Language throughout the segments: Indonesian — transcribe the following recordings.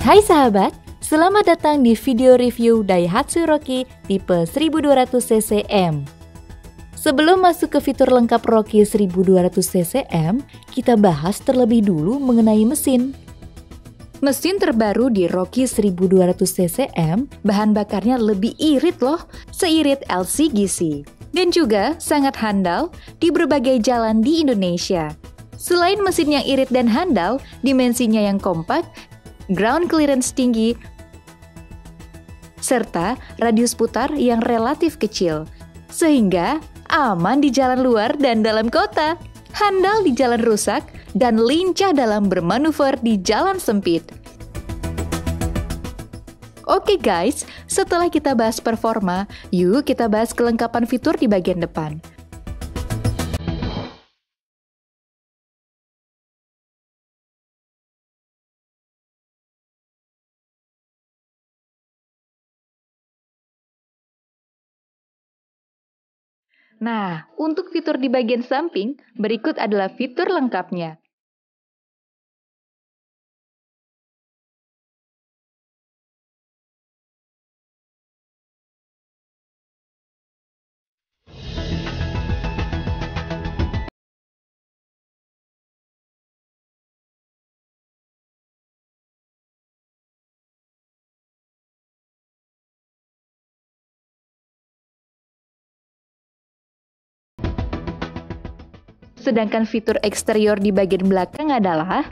Hai sahabat, selamat datang di video review Daihatsu Rocky tipe 1200cc-M. Sebelum masuk ke fitur lengkap Rocky 1200cc-M, kita bahas terlebih dulu mengenai mesin. Mesin terbaru di Rocky 1200cc-M, bahan bakarnya lebih irit loh, seirit LCGC. Dan juga sangat handal di berbagai jalan di Indonesia. Selain mesin yang irit dan handal, dimensinya yang kompak, ground clearance tinggi, serta radius putar yang relatif kecil, sehingga aman di jalan luar dan dalam kota, handal di jalan rusak, dan lincah dalam bermanuver di jalan sempit. Oke guys, setelah kita bahas performa, yuk kita bahas kelengkapan fitur di bagian depan. Nah, untuk fitur di bagian samping, berikut adalah fitur lengkapnya. Sedangkan fitur eksterior di bagian belakang adalah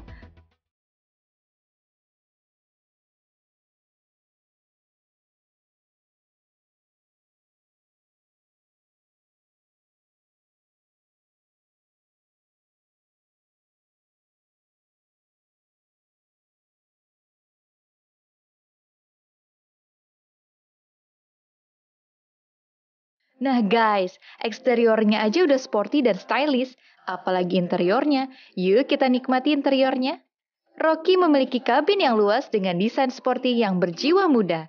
Nah guys, eksteriornya aja udah sporty dan stylish, apalagi interiornya. Yuk kita nikmati interiornya. Rocky memiliki kabin yang luas dengan desain sporty yang berjiwa muda.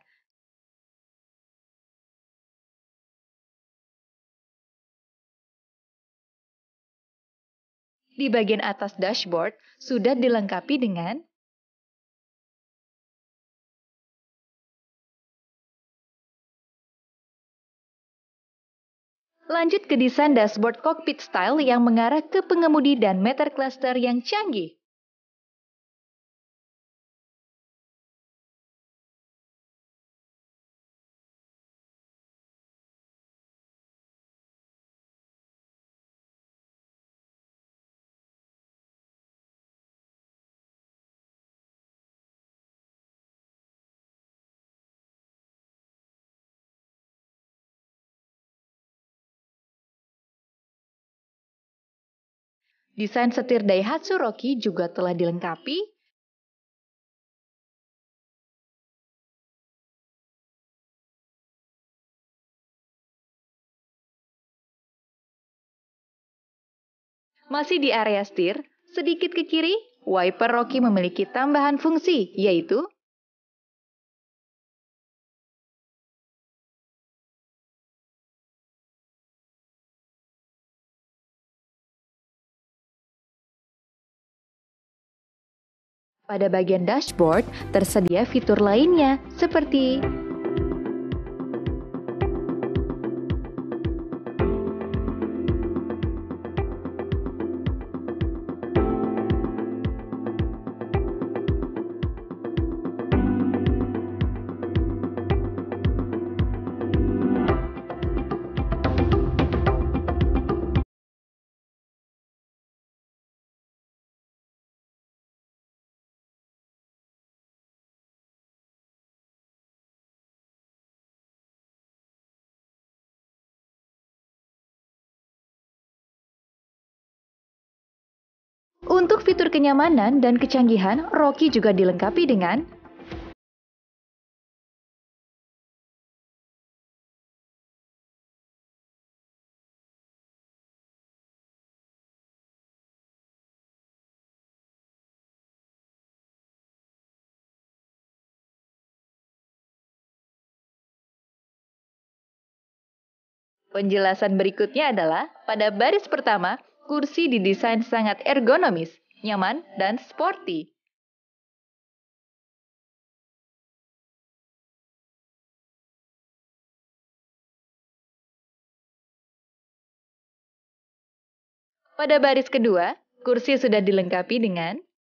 Di bagian atas dashboard sudah dilengkapi dengan lanjut ke desain dashboard cockpit style yang mengarah ke pengemudi dan meter cluster yang canggih. Desain setir Daihatsu Rocky juga telah dilengkapi masih di area setir, sedikit ke kiri, wiper Rocky memiliki tambahan fungsi, yaitu pada bagian dashboard tersedia fitur lainnya, seperti untuk fitur kenyamanan dan kecanggihan, Rocky juga dilengkapi dengan penjelasan berikutnya adalah pada baris pertama, kursi didesain sangat ergonomis, nyaman, dan sporty. Pada baris kedua, kursi sudah dilengkapi dengan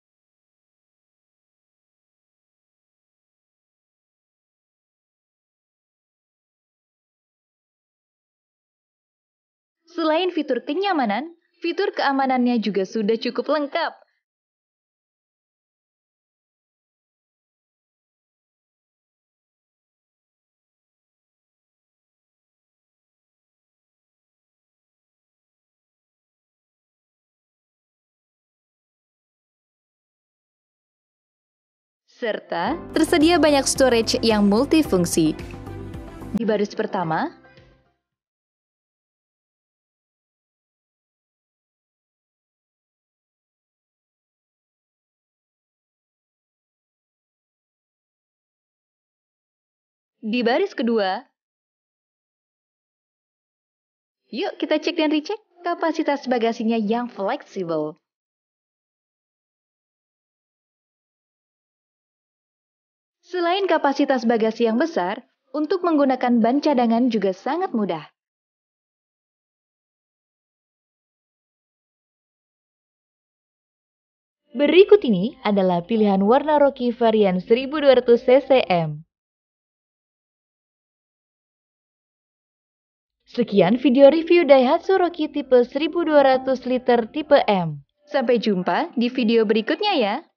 selain fitur kenyamanan, fitur keamanannya juga sudah cukup lengkap. Serta tersedia banyak storage yang multifungsi. Di baris pertama, di baris kedua, yuk kita cek dan recheck kapasitas bagasinya yang fleksibel. Selain kapasitas bagasi yang besar, untuk menggunakan ban cadangan juga sangat mudah. Berikut ini adalah pilihan warna Rocky varian 1200 ccm. Sekian video review Daihatsu Rocky tipe 1200 liter tipe M. Sampai jumpa di video berikutnya ya.